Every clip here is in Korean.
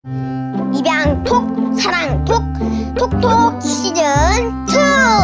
입양톡 사랑톡 톡톡 시즌 2.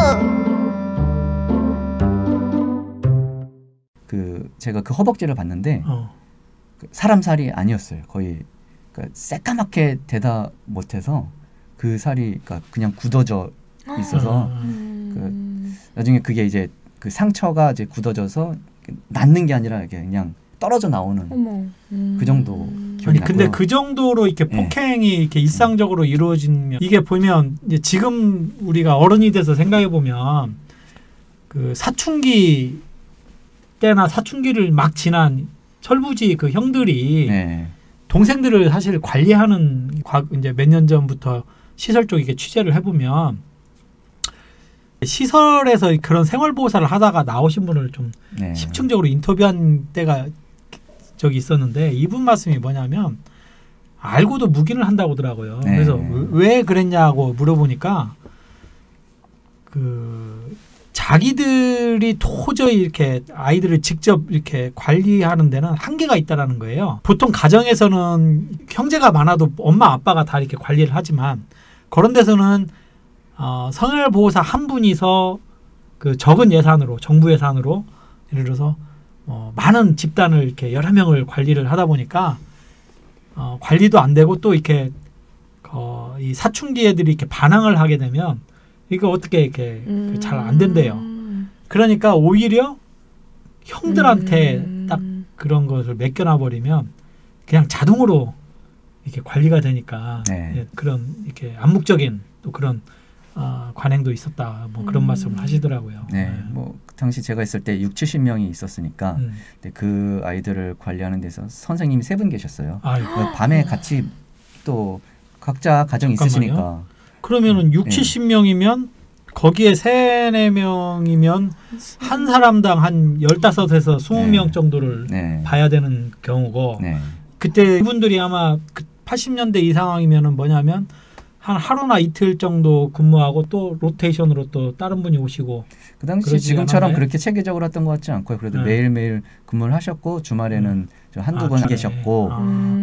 제가 그 허벅지를 봤는데 그 사람 살이 아니었어요. 거의 그러니까 새까맣게 되다 못해서 그 살이 그러니까 그냥 굳어져 있어서 나중에 그게 이제 그 상처가 이제 굳어져서 낫는 게 아니라 이게 그냥 떨어져 나오는 그 정도 기억이 나고요. 근데 그 정도로 이렇게 폭행이 이렇게 일상적으로 이루어지면 이게 보면 이제 지금 우리가 어른이 돼서 생각해 보면 그 사춘기 때나 사춘기를 막 지난 철부지 그 형들이 동생들을 사실 관리하는 이제 몇 년 전부터 시설 쪽에 이렇게 취재를 해보면 시설에서 그런 생활보호사를 하다가 나오신 분을 좀 심층적으로 인터뷰한 때가 적이 있었는데 이분 말씀이 뭐냐면 알고도 묵인을 한다고 하더라고요. 그래서 왜 그랬냐고 물어보니까 그 자기들이 도저히 이렇게 아이들을 직접 이렇게 관리하는 데는 한계가 있다라는 거예요. 보통 가정에서는 형제가 많아도 엄마 아빠가 다 이렇게 관리를 하지만 그런 데서는 생활보호사 한 분이서 그 적은 예산으로 정부 예산으로 예를 들어서 많은 집단을 이렇게 여러 명을 관리를 하다 보니까 관리도 안 되고 또 이렇게 이 사춘기 애들이 이렇게 반항을 하게 되면 이거 어떻게 이렇게 잘 안 된대요. 그러니까 오히려 형들한테 딱 그런 것을 맡겨놔 버리면 그냥 자동으로 이렇게 관리가 되니까 그런 이렇게 암묵적인 또 그런 관행도 있었다. 뭐 그런 말씀을 하시더라고요. 뭐 그 당시 제가 있을 때 6, 70명이 있었으니까 그 아이들을 관리하는 데서 선생님이 3분 계셨어요. 밤에 같이 또 각자 가정 있으시니까. 그러면은 6, 70명이면 거기에 3, 4명이면 한 사람당 한 15에서 20명 정도를 봐야 되는 경우고 그때 이분들이 아마 80년대 이 상황이면은 뭐냐면 한 하루나 이틀 정도 근무하고 또 로테이션으로 또 다른 분이 오시고 그 당시 지금처럼 그렇게 체계적으로 했던 것 같지 않고요. 그래도 매일매일 근무를 하셨고 주말에는 한두 번 계셨고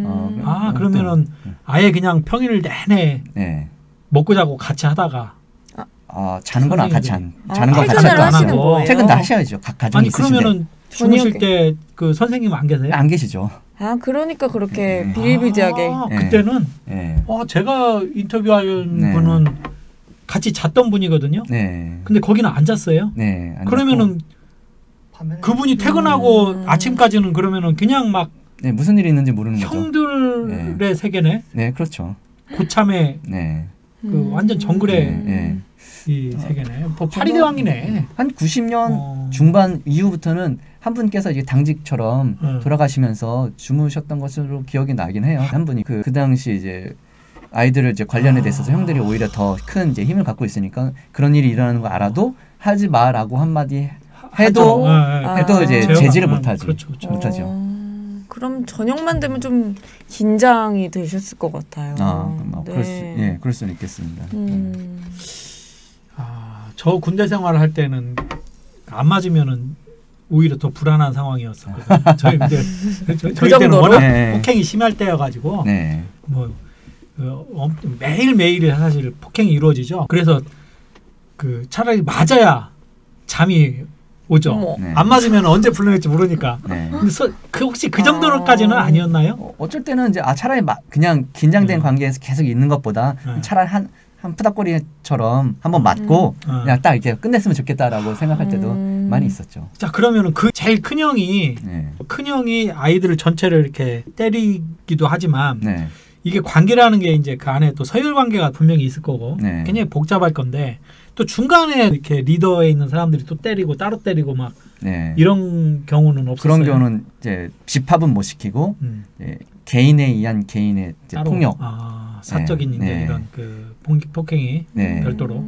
그러면은 아예 그냥 평일 내내 먹고 자고 같이 하다가 자는 건 같이 자는 건 같이 퇴근을 하시는 거예요? 퇴근 다 하셔야죠. 각 가정이 있으신데. 그러면은 주무실 때 그 선생님 안 계세요? 안 계시죠. 그러니까 그렇게 비일비재하게. 그때는 제가 인터뷰한 분은 같이 잤던 분이거든요. 근데 거기는 안 잤어요. 안 그러면은 그분이 퇴근하고 아침까지는 그러면은 그냥 막 무슨 일이 있는지 모르는 거죠. 형들의 세계네. 그렇죠. 고참의 그 완전 정글의 이 세계네. 파리대왕이네. 한 90년 중반 이후부터는 한 분께서 이제 당직처럼 돌아가시면서 주무셨던 것으로 기억이 나긴 해요. 한 분이 그 당시 이제 아이들을 이제 관련에 대해서 형들이 오히려 더 큰 이제 힘을 갖고 있으니까 그런 일이 일어나는 거 알아도 하지 마라고 한마디 해도 이제 제지를 못하지. 그렇죠. 못하죠. 그럼 저녁만 되면 좀 긴장이 되셨을 것 같아요. 그럴 수는 있겠습니다. 저 군대 생활을 할 때는 안 맞으면은 오히려 더 불안한 상황이었었거든요. 저희 때는 워낙 폭행이 심할 때여가지고 매일 매일 사실 폭행이 이루어지죠. 그래서 그 차라리 맞아야 잠이 오죠. 안 맞으면 언제 불러낼지 모르니까. 근데 혹시 그 정도까지는 아니었나요? 어쩔 때는 이제 차라리 그냥 긴장된 관계에서 계속 있는 것보다 차라리 한 푸닥거리처럼 한번 맞고 그냥 딱 이렇게 끝냈으면 좋겠다라고 생각할 때도 많이 있었죠. 자, 그러면은 그 제일 큰 형이 아이들을 전체를 이렇게 때리기도 하지만 이게 관계라는 게 이제 그 안에 또 서열 관계가 분명히 있을 거고 굉장히 복잡할 건데 또 중간에 이렇게 리더에 있는 사람들이 또 때리고 따로 때리고 막 이런 경우는 없었어요. 그런 경우는 이제 집합은 못 시키고 개인에 의한 개인의 이제 폭력, 사적인 이제 이런 그 폭행이 별도로.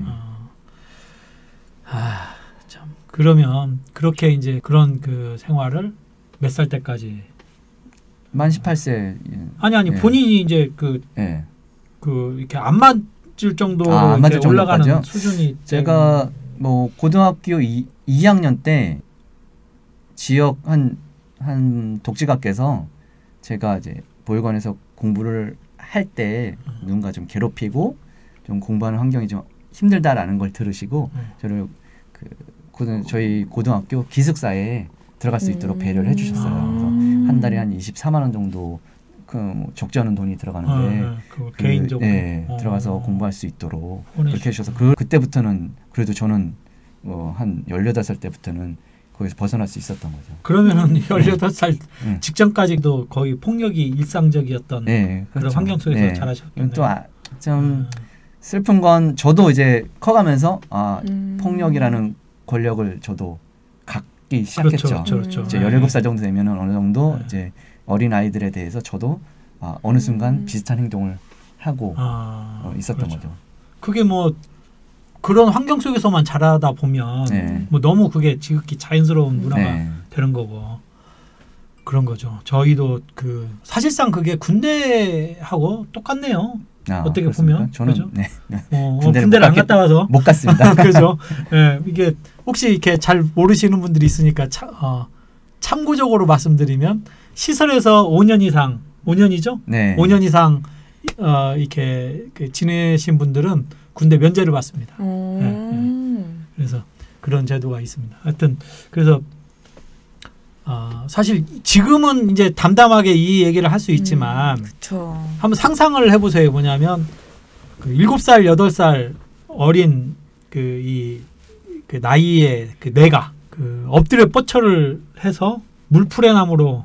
참 그러면 그렇게 이제 그런 그 생활을 몇 살 때까지? 만 18세. 아니 본인이 이제 그 이렇게 안 맞을 정도로 안 맞을 올라가는 정도까지요? 수준이 제가 뭐 고등학교 2학년 때 지역 한 독지가께서 제가 이제 보육원에서 공부를 할 때 누군가 좀 괴롭히고 좀 공부하는 환경이 좀 힘들다라는 걸 들으시고 저를 저희 고등학교 기숙사에 들어갈 수 있도록 배려를 해주셨어요. 그래서 한 달에 한 24만 원 정도 뭐 적지 않은 돈이 들어가는데 개인적으로 들어가서 공부할 수 있도록 보내주시고. 그렇게 해주셔서 그때부터는 그래도 저는 한 18살 때부터는 거기서 벗어날 수 있었던 거죠. 그러면은 18살 직전까지도 거의 폭력이 일상적이었던 그런 그렇죠. 환경 속에서 자라셨겠네요. 또 좀 슬픈 건 저도 이제 커가면서 폭력이라는 권력을 저도 갖기 시작했죠. 그렇죠. 이제 17살 정도 되면은 어느 정도 이제 어린 아이들에 대해서 저도 어느 순간 비슷한 행동을 하고 있었던 거죠. 그게 뭐 그런 환경 속에서만 자라다 보면 뭐 너무 그게 지극히 자연스러운 문화가 되는 거고 그런 거죠. 저희도 사실상 그게 군대하고 똑같네요. 어떻게 그렇습니까? 보면 저는 그죠? 군대를 안 갔다 와서 못 갔습니다. 그죠? 이게 혹시 이렇게 잘 모르시는 분들이 있으니까 참고적으로 말씀드리면 시설에서 5년 이상 5년이죠? 5년 이상 이렇게 지내신 분들은 군대 면제를 받습니다. 그래서 그런 제도가 있습니다. 하여튼 그래서 사실 지금은 이제 담담하게 이 얘기를 할 수 있지만 한번 상상을 해보세요. 뭐냐면 7살, 8살 어린 이 나이에 내가 엎드려 뻗쳐를 해서 물풀의 나무로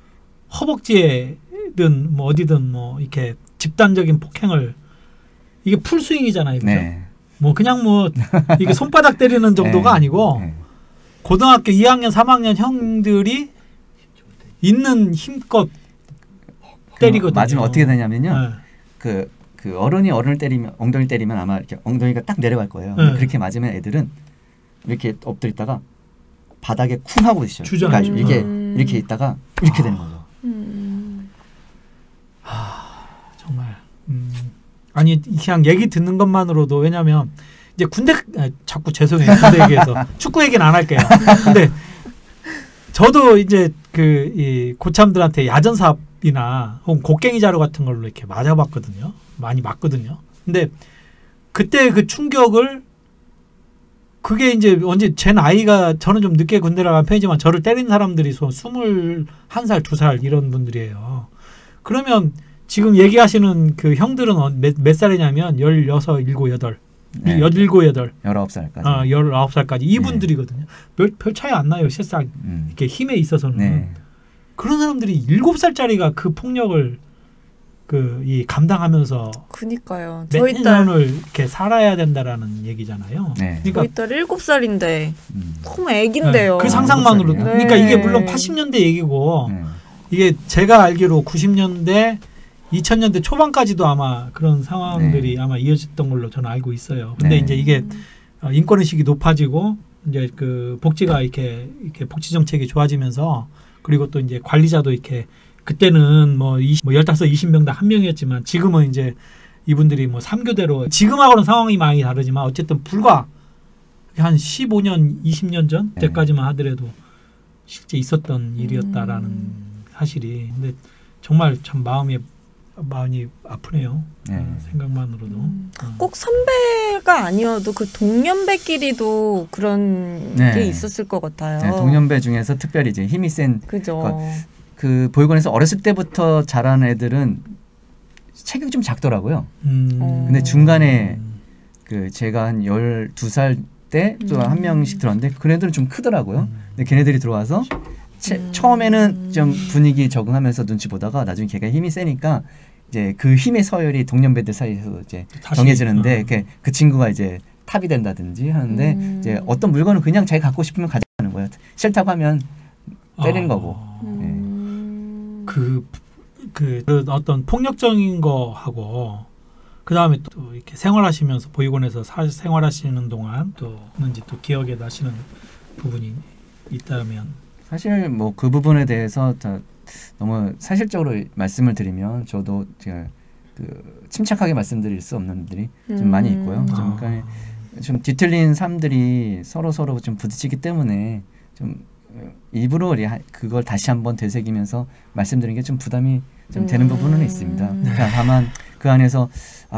허벅지에든 뭐 어디든 뭐 이렇게 집단적인 폭행을 이게 풀스윙이잖아요. 그죠? 뭐 그냥 뭐 이게 손바닥 때리는 정도가 아니고 고등학교 2학년, 3학년 형들이 있는 힘껏 때리거든요. 맞으면 어떻게 되냐면요. 그 어른이 어른을 때리면 엉덩이 때리면 아마 이렇게 엉덩이가 딱 내려갈 거예요. 그렇게 맞으면 애들은 이렇게 엎드렸다가 바닥에 쿵 하고 있어요. 그러니까 이게 이렇게 있다가 이렇게 되는 거죠. 정말 아니 그냥 얘기 듣는 것만으로도 왜냐면 이제 군대 자꾸 죄송해요. 군대 얘기해서 축구 얘기는 안 할게요. 근데 저도 이제 이 고참들한테 야전삽이나 혹은 곡괭이 자루 같은 걸로 이렇게 맞아봤거든요. 많이 맞거든요. 근데 그때 그 충격을 그게 이제 언제 제 나이가 저는 좀 늦게 군대를 간 편이지만 저를 때린 사람들이 21살, 2살 이런 분들이에요. 그러면 지금 얘기하시는 그 형들은 몇 살이냐면 16, 17, 18. 17, 18. 19살까지. 19살까지 이분들이거든요. 별 차이 안 나요. 실상 이렇게 힘에 있어서는. 그런 사람들이 7살짜리가 그 폭력을 이 감당하면서 그니까요. 몇 년을 이렇게 살아야 된다라는 얘기잖아요. 그러니까 저희 딸 7살인데 너무 애긴데요. 그 상상만으로도. 그러니까 이게 물론 80년대 얘기고 이게 제가 알기로 90년대 2000년대 초반까지도 아마 그런 상황들이 아마 이어졌던 걸로 저는 알고 있어요. 근데 이제 이게 인권의식이 높아지고 이제 복지가 이렇게 복지 정책이 좋아지면서 그리고 또 이제 관리자도 이렇게 그때는 뭐 15, 20명당 한 명이었지만 지금은 이제 이분들이 뭐 3교대로 지금하고는 상황이 많이 다르지만 어쨌든 불과 한 15년, 20년 전 때까지만 하더라도 실제 있었던 일이었다라는 사실이. 근데 정말 참 마음이 아프네요. 생각만으로도. 꼭 선배가 아니어도 그 동년배끼리도 그런 게 있었을 것 같아요. 동년배 중에서 특별히 이제 힘이 센. 그죠. 그 보육원에서 어렸을 때부터 자란 애들은 체격이 좀 작더라고요. 근데 중간에 제가 한 12살 때 또 한 명씩 들어왔는데 그 애들은 좀 크더라고요. 근데 걔네들이 들어와서 처음에는 좀 분위기 적응하면서 눈치 보다가 나중에 걔가 힘이 세니까 이제 그 힘의 서열이 동년배들 사이에서 이제 정해지는데 그 친구가 이제 탑이 된다든지 하는데 이제 어떤 물건을 그냥 자기 갖고 싶으면 가져가는 거예요. 싫다고 하면 때리는 거고. 그 어떤 폭력적인 거 하고 그 다음에 또 이렇게 생활하시면서 보육원에서 생활하시는 동안 또 기억에 나시는 부분이 있다면 사실 뭐 그 부분에 대해서 너무 사실적으로 말씀을 드리면 저도 제가 침착하게 말씀드릴 수 없는 분들이 좀 많이 있고요. 좀 뒤틀린 삶들이 서로 좀 부딪히기 때문에 좀 일부러 그걸 다시 한번 되새기면서 말씀드리는 게 좀 부담이 좀 되는 부분은 있습니다. 다만 그 안에서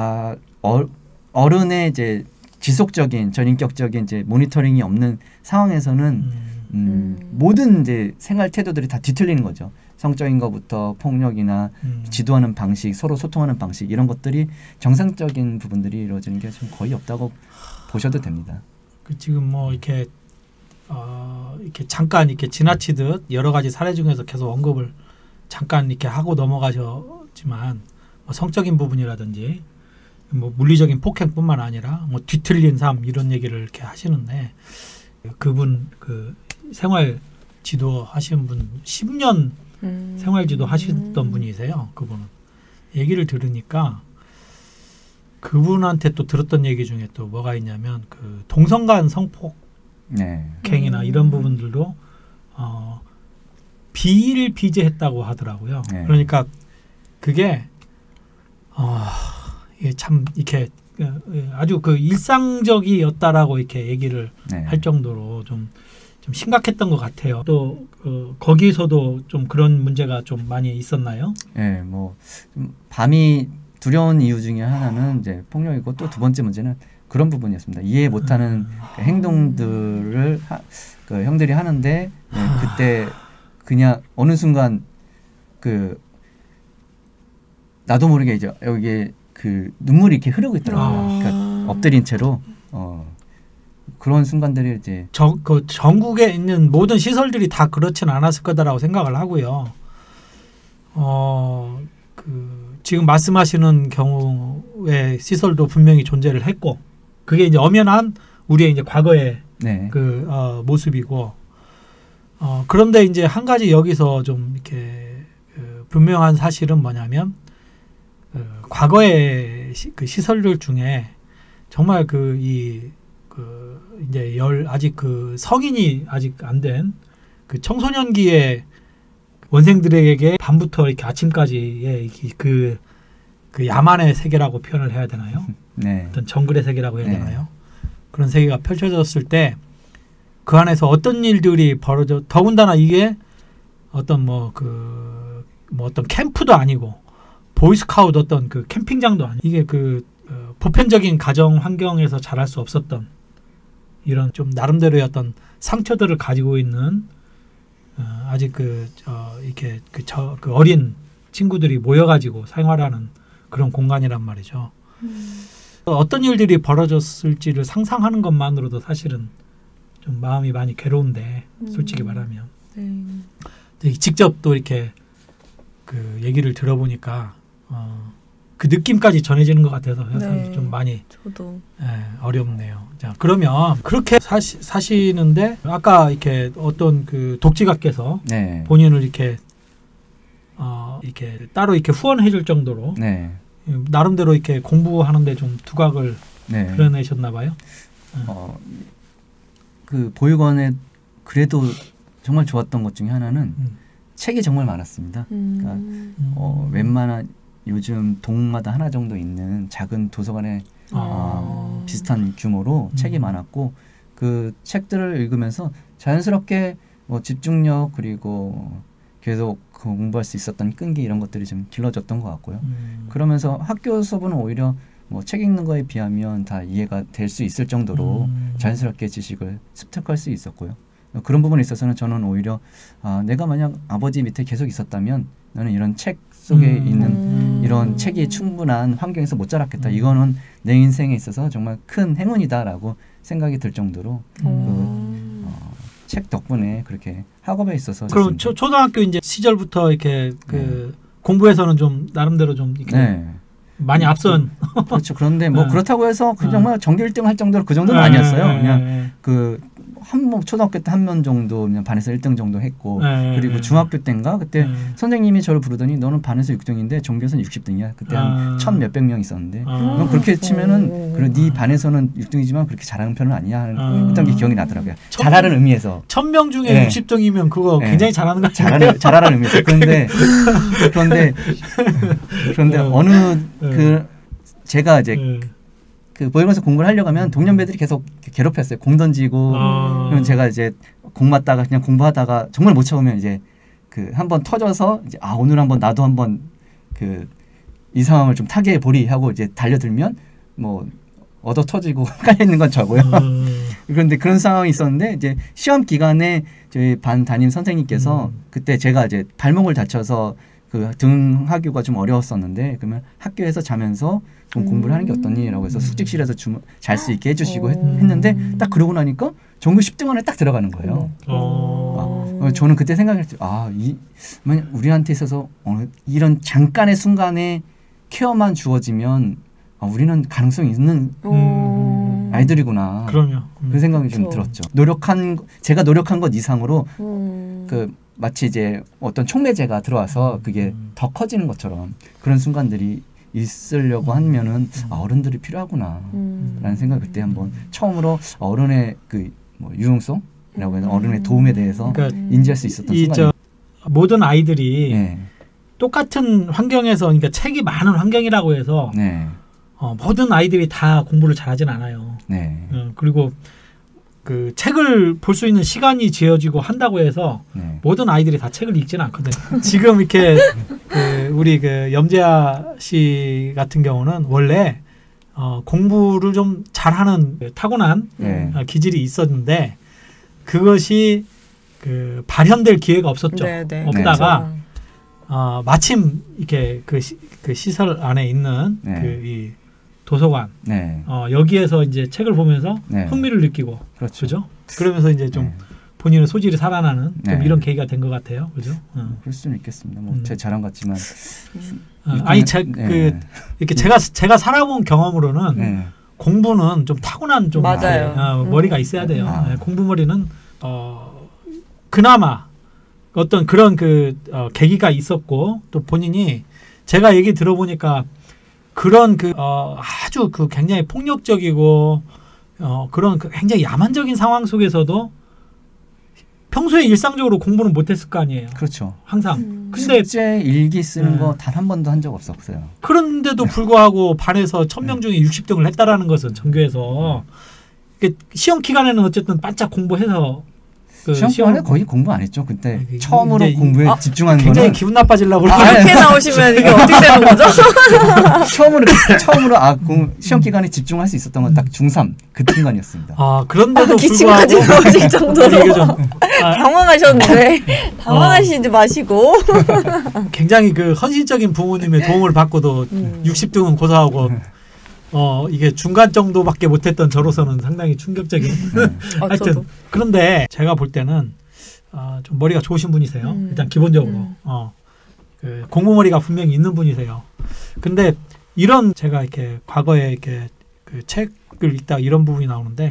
어른의 이제 지속적인 전인격적인 이제 모니터링이 없는 상황에서는 모든 이제 생활 태도들이 다 뒤틀리는 거죠. 성적인 것부터 폭력이나 지도하는 방식, 서로 소통하는 방식 이런 것들이 정상적인 부분들이 이루어지는 게 좀 거의 없다고 보셔도 됩니다. 지금 뭐 이렇게 잠깐 이렇게 지나치듯 여러 가지 사례 중에서 계속 언급을 잠깐 이렇게 하고 넘어가셨지만 뭐 성적인 부분이라든지 뭐 물리적인 폭행뿐만 아니라 뭐 뒤틀린 삶 이런 얘기를 이렇게 하시는데 그분 그 생활 지도 하시는 분 10년 생활 지도 하시던 분이세요. 그분은 얘기를 들으니까 그분한테 또 들었던 얘기 중에 또 뭐가 있냐면 그 동성간 성폭행이나 이런 부분들도 비일비재했다고 하더라고요. 그러니까 그게 이게 참 이렇게 아주 그 일상적이었다라고 이렇게 얘기를 할 정도로 좀 심각했던 것 같아요. 또 거기서도 좀 그런 문제가 좀 많이 있었나요? 네, 뭐 밤이 두려운 이유 중에 하나는 이제 폭력이고 또 두 번째 문제는 그런 부분이었습니다. 이해 못하는 행동들을 그 형들이 하는데 그때 그냥 어느 순간 그 나도 모르게 이제 여기에 그 눈물이 이렇게 흐르고 있더라고요. 그러니까 엎드린 채로 그런 순간들이 이제 그 전국에 있는 모든 시설들이 다 그렇진 않았을 거다라고 생각을 하고요. 지금 말씀하시는 경우의 시설도 분명히 존재를 했고, 그게 이제 엄연한 우리의 이제 과거의 모습이고, 그런데 이제 한 가지 여기서 좀 이렇게 분명한 사실은 뭐냐면, 과거의 그 시설들 중에 정말 이제 아직 그 성인이 아직 안 된 그 청소년기의 원생들에게 밤부터 이렇게 아침까지의 그 야만의 세계라고 표현을 해야 되나요? 어떤 정글의 세계라고 해야 되나요? 그런 세계가 펼쳐졌을 때 그 안에서 어떤 일들이 벌어져, 더군다나 이게 어떤 어떤 캠프도 아니고 보이스카우트 어떤 그 캠핑장도 아니고 이게 보편적인 가정 환경에서 자랄 수 없었던 이런 좀 나름대로의 어떤 상처들을 가지고 있는 아직 이렇게 그 어린 친구들이 모여가지고 생활하는 그런 공간이란 말이죠. 어떤 일들이 벌어졌을지를 상상하는 것만으로도 사실은 좀 마음이 많이 괴로운데 솔직히 말하면 직접 또 이렇게 그 얘기를 들어보니까 그 느낌까지 전해지는 것 같아서 사실 좀 많이 저도 어렵네요. 자, 그러면 그렇게 사시는데 아까 이렇게 어떤 그 독지가께서 본인을 이렇게 따로 이렇게 후원해줄 정도로 나름대로 이렇게 공부하는데 좀 두각을 드러내셨나 봐요. 그 보육원에 그래도 정말 좋았던 것 중에 하나는 책이 정말 많았습니다. 그러니까 웬만한 요즘 동마다 하나 정도 있는 작은 도서관에 비슷한 규모로 책이 많았고 그 책들을 읽으면서 자연스럽게 집중력 그리고 계속 공부할 수 있었던 끈기 이런 것들이 좀 길러졌던 것 같고요. 그러면서 학교 수업은 오히려 책 읽는 거에 비하면 다 이해가 될 수 있을 정도로 자연스럽게 지식을 습득할 수 있었고요. 그런 부분에 있어서는 저는 오히려 내가 만약 아버지 밑에 계속 있었다면 나는 이런 책 속에 있는 이런 책이 충분한 환경에서 못 자랐겠다. 이거는 내 인생에 있어서 정말 큰 행운이다라고 생각이 들 정도로 책 덕분에 그렇게 학업에 있어서 그럼 초등학교 이제 시절부터 이렇게 공부에서는 좀 나름대로 좀 이렇게 많이 앞선 그렇죠. 그런데 그렇다고 해서 정말 전교 1등 할 정도로 그 정도는 아니었어요. 그냥 초등학교 때 한 명 정도 그냥 반에서 1등 정도 했고 그리고 중학교 때인가 그때 선생님이 저를 부르더니 너는 반에서 6등인데 전교에서는 60등이야. 그때 한 1,000 몇백 명 있었는데 넌 그렇게 치면은 그래 네 반에서는 6등이지만 그렇게 잘하는 편은 아니야 했던 게 기억이 나더라고요. 잘하는 의미에서 1,000명 중에 60등이면 그거 굉장히 잘하는 거 아니에요? 잘하는 의미에서 그런데 어느 제가 이제 그 보육원에서 공부를 하려고 하면 동년배들이 계속 괴롭혔어요. 공 던지고 그럼 제가 이제 공 맞다가 그냥 공부하다가 정말 못 참으면 이제 한번 터져서 이제 오늘 한번 나도 한번 이 상황을 좀 타개에 보리하고 이제 달려들면 뭐 얻어 터지고 깔려 있는 건 저고요. 그런데 그런 상황이 있었는데 이제 시험 기간에 저희 반 담임 선생님께서 그때 제가 이제 발목을 다쳐서 그 등하교가 좀 어려웠었는데 그러면 학교에서 자면서 좀 공부를 하는 게 어떠니라고 해서 숙직실에서 잘 수 있게 해주시고 했는데 딱 그러고 나니까 전교 10등 안에 딱 들어가는 거예요. 저는 그때 생각했죠. 우리한테 있어서 이런 잠깐의 순간에 케어만 주어지면 우리는 가능성이 있는 아이들이구나. 그럼요. 그 생각이 좀 들었죠. 제가 노력한 것 이상으로 마치 이제 어떤 촉매제가 들어와서 그게 더 커지는 것처럼 그런 순간들이 있으려고 하면은 어른들이 필요하구나 라는 생각을 그때 한번 처음으로 어른의 유용성이라고 해서 어른의 도움에 대해서 인지할 수 있었던 순간이에요. 모든 아이들이 똑같은 환경에서 그러니까 책이 많은 환경이라고 해서 모든 아이들이 다 공부를 잘하진 않아요. 그리고 그 책을 볼 수 있는 시간이 지어지고 한다고 해서 모든 아이들이 다 책을 읽지는 않거든요. 지금 이렇게 우리 염재아 씨 같은 경우는 원래 공부를 좀 잘하는 타고난 기질이 있었는데 그것이 발현될 기회가 없었죠. 없다가 마침 이렇게 그 시설 안에 있는 이 도서관 여기에서 이제 책을 보면서 흥미를 느끼고 그렇죠. 그러면서 이제 좀 본인의 소질이 살아나는 좀 이런 계기가 된 것 같아요. 그죠? 그럴 수는 있겠습니다. 뭐 제 자랑 같지만 이렇게 제가 살아본 경험으로는 공부는 좀 타고난 좀 머리가 있어야 돼요. 공부 머리는 그나마 어떤 그런 계기가 있었고 또 본인이 제가 얘기 들어보니까 그런 아주 굉장히 폭력적이고 그런 굉장히 야만적인 상황 속에서도 평소에 일상적으로 공부는 못했을 거 아니에요. 그렇죠. 항상. 근데 숙제 일기 쓰는 거 단 한 번도 한 적 없었어요. 그런데도 불구하고 반에서 1000명 중에 60등을 했다라는 것은 전교에서 시험 기간에는 어쨌든 반짝 공부해서 시험 기간에 거의 공부 안 했죠. 그때 처음으로 공부에 집중하는 굉장히 거는 기분 나빠지려고 이렇게 나오시면 이게 어떻게 되는 거죠? 처음으로 시험 기간에 집중할 수 있었던 건 딱 중3 그 순간이었습니다. 그런데도 기침까지 불구하고 나오실 정도로 당황하셨는데 당황하시지 마시고 굉장히 헌신적인 부모님의 도움을 받고도 60등은 고사하고 이게 중간 정도밖에 못했던 저로서는 상당히 충격적인. 하여튼 그런데 제가 볼 때는 좀 머리가 좋으신 분이세요. 일단 기본적으로 공부머리가 분명히 있는 분이세요. 근데 이런 제가 이렇게 과거에 이렇게 책을 읽다 이런 부분이 나오는데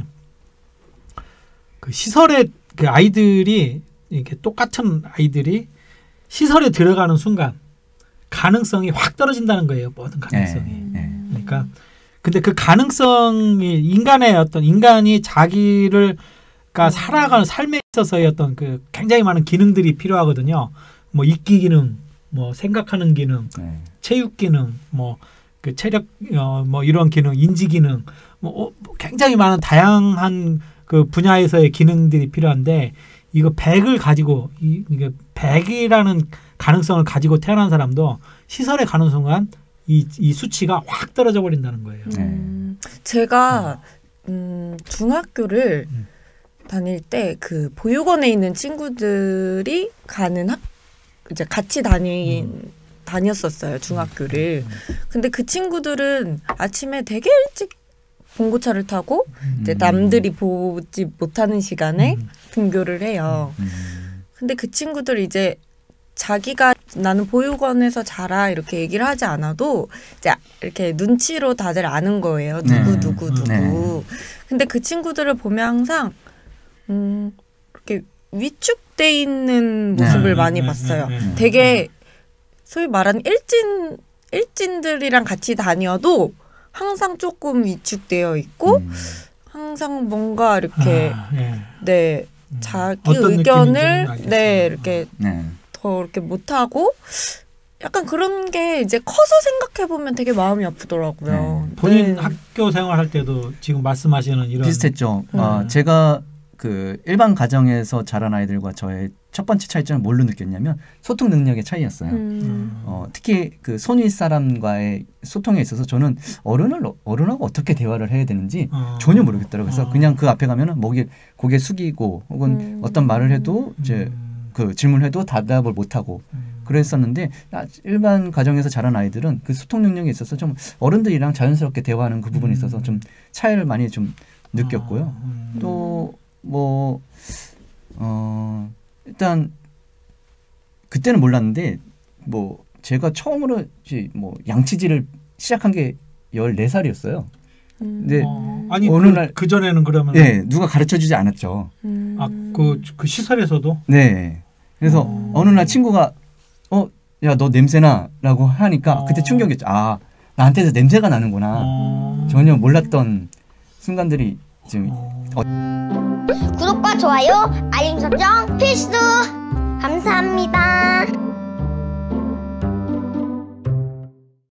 시설에 아이들이 이렇게 똑같은 아이들이 시설에 들어가는 순간 가능성이 확 떨어진다는 거예요. 모든 가능성이. 그러니까. 근데 그 가능성이 인간이 자기를 살아가는 삶에 있어서의 어떤 굉장히 많은 기능들이 필요하거든요. 뭐 읽기 기능, 뭐 생각하는 기능, 체육 기능, 뭐 체력, 뭐 이런 기능, 인지 기능, 뭐 굉장히 많은 다양한 분야에서의 기능들이 필요한데 이거 100을 가지고 이게 100이라는 가능성을 가지고 태어난 사람도 시설에 가는 순간 이 수치가 확 떨어져 버린다는 거예요. 제가 중학교를 다닐 때 보육원에 있는 친구들이 가는 이제 같이 다녔었어요 중학교를. 근데 그 친구들은 아침에 되게 일찍 봉고차를 타고 이제 남들이 보지 못하는 시간에 등교를 해요. 근데 그 친구들 이제 자기가 나는 보육원에서 자라 이렇게 얘기를 하지 않아도 이제 이렇게 눈치로 다들 아는 거예요. 누구. 근데 그 친구들을 보면 항상 이렇게 위축돼 있는 모습을 많이 봤어요. 되게 소위 말하는 일진들이랑 같이 다녀도 항상 조금 위축되어 있고 항상 뭔가 이렇게 자기 의견을 이렇게 더 이렇게 못하고 약간 그런 게 이제 커서 생각해 보면 되게 마음이 아프더라고요. 본인 학교 생활할 때도 지금 말씀하시는 이런 비슷했죠. 제가 그 일반 가정에서 자란 아이들과 저의 첫 번째 차이점을 뭘로 느꼈냐면 소통 능력의 차이였어요. 특히 그 손윗 사람과의 소통에 있어서 저는 어른하고 어떻게 대화를 해야 되는지 전혀 모르겠더라고요. 그래서 그냥 그 앞에 가면은 고개 숙이고 혹은 어떤 말을 해도 이제 그 질문해도 대답을 못하고 그랬었는데 일반 가정에서 자란 아이들은 그 소통 능력에 있어서 좀 어른들이랑 자연스럽게 대화하는 그 부분에 있어서 좀 차이를 많이 좀 느꼈고요. 또 뭐 일단 그때는 몰랐는데 뭐 제가 처음으로 뭐 양치질을 시작한 게 14살이었어요. 근데 아니 어느 날 그 전에는 그러면 누가 가르쳐주지 않았죠. 그 시설에서도 네. 그래서 어느 날 친구가 야 너 냄새나라고 하니까 그때 충격이었죠. 아 나한테서 냄새가 나는구나. 전혀 몰랐던 순간들이 지금 구독과 좋아요, 알림 설정 필수. 감사합니다.